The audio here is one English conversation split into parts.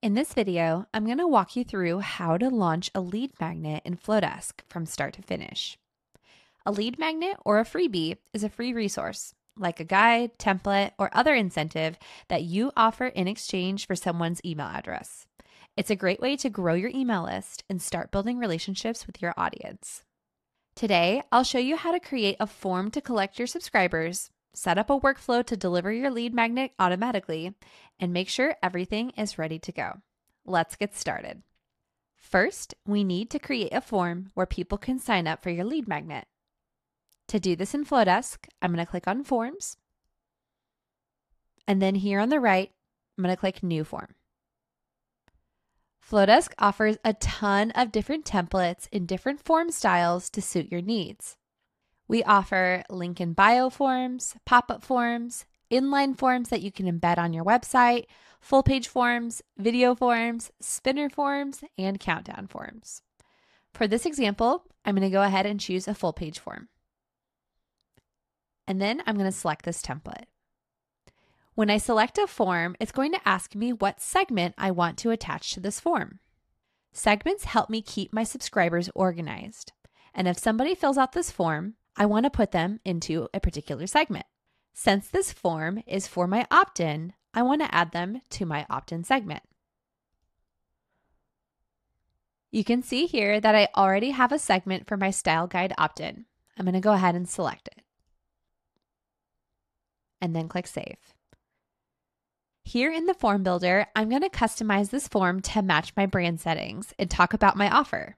In this video, I'm going to walk you through how to launch a lead magnet in Flodesk from start to finish. A lead magnet or a freebie is a free resource, like a guide, template, or other incentive that you offer in exchange for someone's email address. It's a great way to grow your email list and start building relationships with your audience. Today, I'll show you how to create a form to collect your subscribers, set up a workflow to deliver your lead magnet automatically, and make sure everything is ready to go. Let's get started. First, we need to create a form where people can sign up for your lead magnet. To do this in Flodesk, I'm going to click on Forms, and then here on the right, I'm going to click New Form. Flodesk offers a ton of different templates in different form styles to suit your needs. We offer link in bio forms, pop-up forms, inline forms that you can embed on your website, full page forms, video forms, spinner forms, and countdown forms. For this example, I'm going to go ahead and choose a full page form. And then I'm going to select this template. When I select a form, it's going to ask me what segment I want to attach to this form. Segments help me keep my subscribers organized. And if somebody fills out this form, I want to put them into a particular segment. Since this form is for my opt-in, I want to add them to my opt-in segment. You can see here that I already have a segment for my style guide opt-in. I'm going to go ahead and select it. And then click Save. Here in the form builder, I'm going to customize this form to match my brand settings and talk about my offer.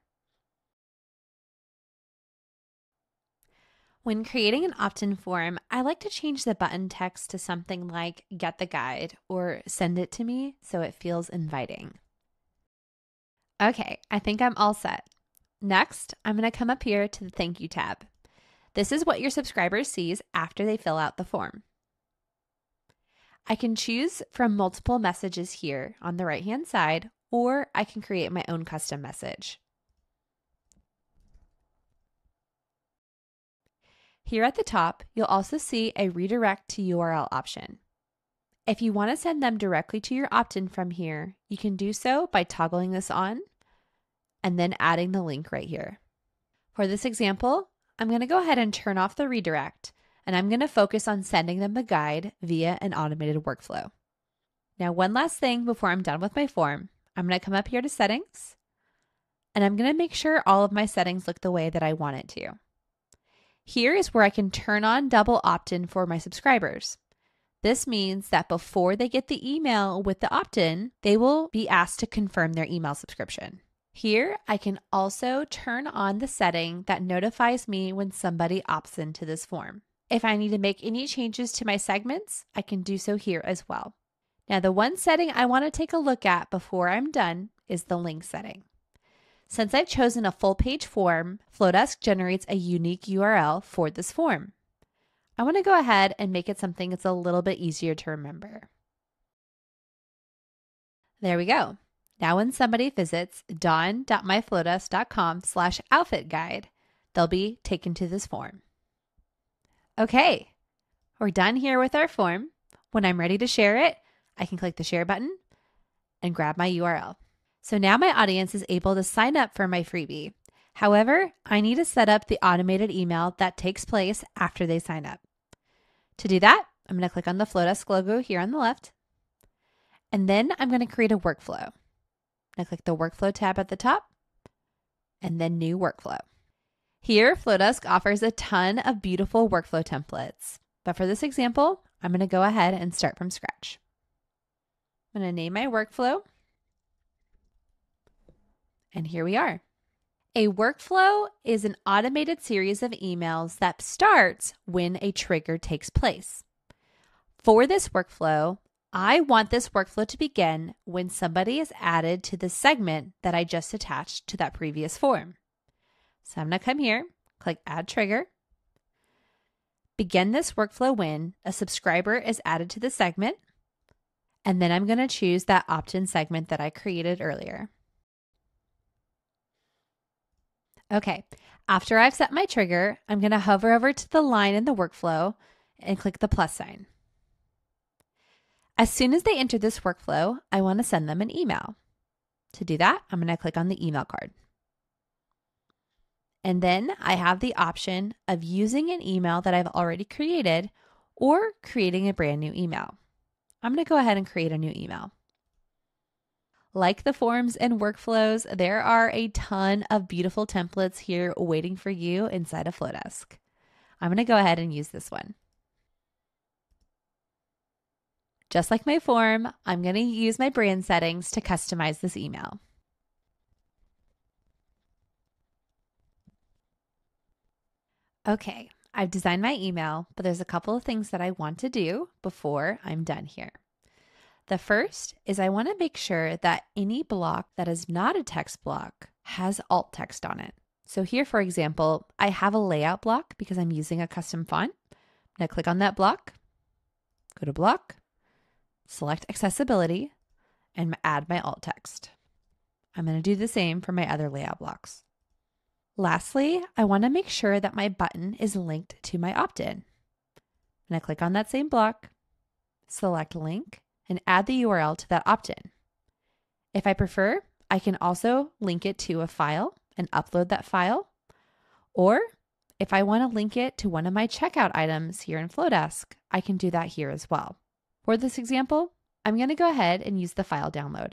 When creating an opt-in form, I like to change the button text to something like "Get the guide" or "Send it to me" so it feels inviting. Okay, I think I'm all set. Next, I'm going to come up here to the Thank You tab. This is what your subscriber sees after they fill out the form. I can choose from multiple messages here on the right-hand side, or I can create my own custom message. Here at the top, you'll also see a redirect to URL option. If you want to send them directly to your opt-in from here, you can do so by toggling this on and then adding the link right here. For this example, I'm going to go ahead and turn off the redirect, and I'm going to focus on sending them the guide via an automated workflow. Now, one last thing before I'm done with my form, I'm going to come up here to Settings, and I'm going to make sure all of my settings look the way that I want it to. Here is where I can turn on double opt-in for my subscribers. This means that before they get the email with the opt-in, they will be asked to confirm their email subscription. Here, I can also turn on the setting that notifies me when somebody opts into this form. If I need to make any changes to my segments, I can do so here as well. Now, the one setting I want to take a look at before I'm done is the link setting. Since I've chosen a full page form, Flodesk generates a unique URL for this form. I want to go ahead and make it something that's a little bit easier to remember. There we go. Now when somebody visits dawn.myflodesk.com/outfit guide, they'll be taken to this form. Okay, we're done here with our form. When I'm ready to share it, I can click the share button and grab my URL. So now my audience is able to sign up for my freebie. However, I need to set up the automated email that takes place after they sign up. To do that, I'm going to click on the Flodesk logo here on the left, and then I'm going to create a workflow. I click the Workflow tab at the top, and then New Workflow. Here, Flodesk offers a ton of beautiful workflow templates, but for this example, I'm going to go ahead and start from scratch. I'm going to name my workflow, and here we are. A workflow is an automated series of emails that starts when a trigger takes place. For this workflow, I want this workflow to begin when somebody is added to the segment that I just attached to that previous form. So I'm going to come here, click Add Trigger. Begin this workflow when a subscriber is added to the segment, and then I'm going to choose that opt-in segment that I created earlier. Okay, after I've set my trigger, I'm going to hover over to the line in the workflow and click the plus sign. As soon as they enter this workflow, I want to send them an email. To do that, I'm going to click on the email card. And then I have the option of using an email that I've already created or creating a brand new email. I'm going to go ahead and create a new email. Like the forms and workflows, there are a ton of beautiful templates here waiting for you inside of Flodesk. I'm going to go ahead and use this one. Just like my form, I'm going to use my brand settings to customize this email. Okay, I've designed my email, but there's a couple of things that I want to do before I'm done here. The first is I want to make sure that any block that is not a text block has alt text on it. So here, for example, I have a layout block because I'm using a custom font. I'm going to click on that block, go to block, select accessibility, and add my alt text. I'm going to do the same for my other layout blocks. Lastly, I want to make sure that my button is linked to my opt-in. I'm going to click on that same block, select link, and add the URL to that opt-in. If I prefer, I can also link it to a file and upload that file. Or if I want to link it to one of my checkout items here in Flodesk, I can do that here as well. For this example, I'm going to go ahead and use the file download.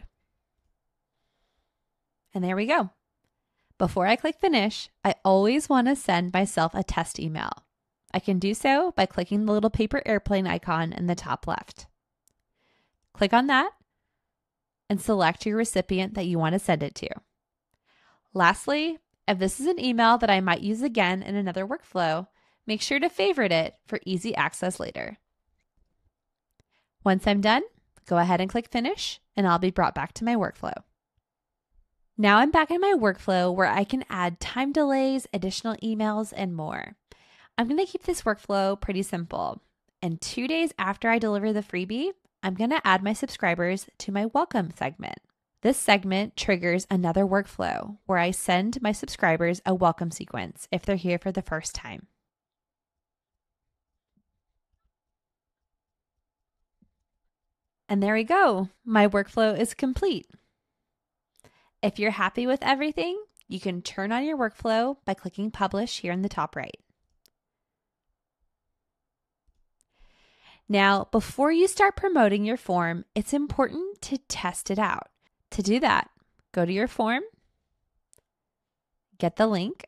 And there we go. Before I click finish, I always want to send myself a test email. I can do so by clicking the little paper airplane icon in the top left. Click on that and select your recipient that you want to send it to. Lastly, if this is an email that I might use again in another workflow, make sure to favorite it for easy access later. Once I'm done, go ahead and click finish and I'll be brought back to my workflow. Now I'm back in my workflow where I can add time delays, additional emails, and more. I'm going to keep this workflow pretty simple. And 2 days after I deliver the freebie, I'm going to add my subscribers to my welcome segment. This segment triggers another workflow where I send my subscribers a welcome sequence if they're here for the first time. And there we go. My workflow is complete. If you're happy with everything, you can turn on your workflow by clicking Publish here in the top right. Now, before you start promoting your form, it's important to test it out. To do that, go to your form, get the link,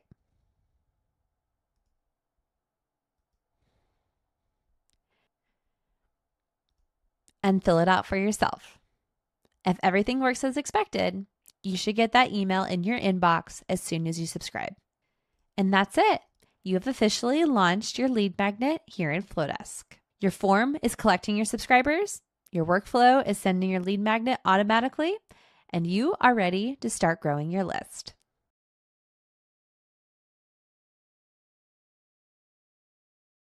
and fill it out for yourself. If everything works as expected, you should get that email in your inbox as soon as you subscribe. And that's it. You have officially launched your lead magnet here in Flodesk. Your form is collecting your subscribers, your workflow is sending your lead magnet automatically, and you are ready to start growing your list.